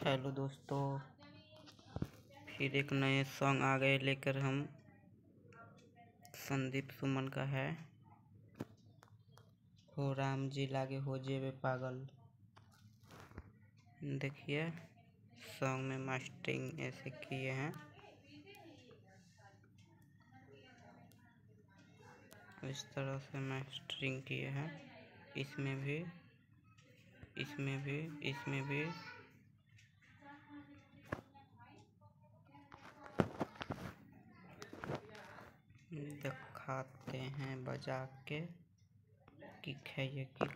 Hello दोस्तों, फिर एक नए सॉन्ग आ गए लेकर हम। संदीप सुमन का है, हो राम जी लागे हो जेबे पागल। देखिए सॉन्ग में मास्टरिंग ऐसे किए हैं, इस तरह से मास्टरिंग किए हैं। इसमें भी दिखाते हैं बजा के। किक है ये किक।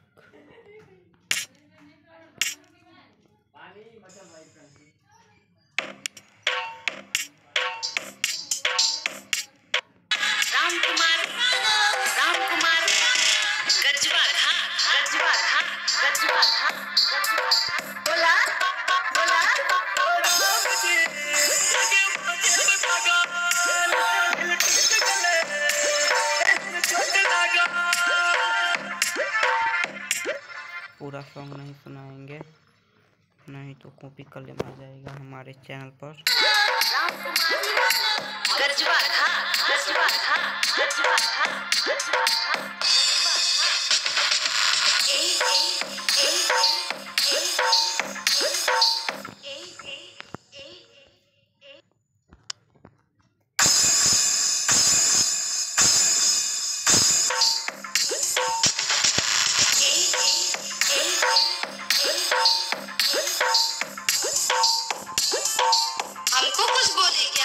राम कुमार गजवा खा बोला बोला पूरा सॉन्ग नहीं सुनाएंगे, नहीं तो कॉपी क्लेम आ जाएगा हमारे चैनल पर। गजवा खा हमको कुछ बोले क्या?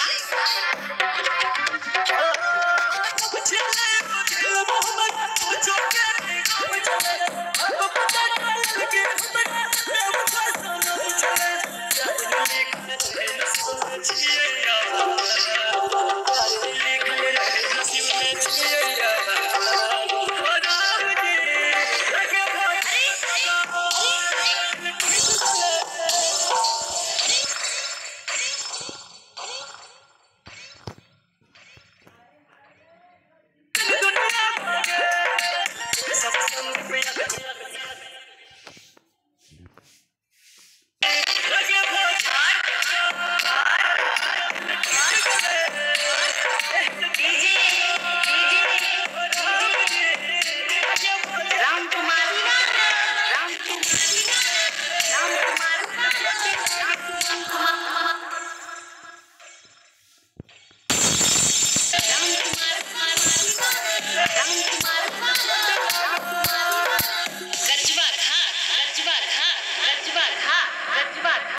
गजवा खा